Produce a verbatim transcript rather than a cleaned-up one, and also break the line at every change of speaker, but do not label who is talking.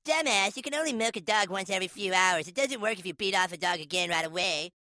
Dumbass, you can only milk a dog once every few hours. It doesn't work if you beat off a dog again right away.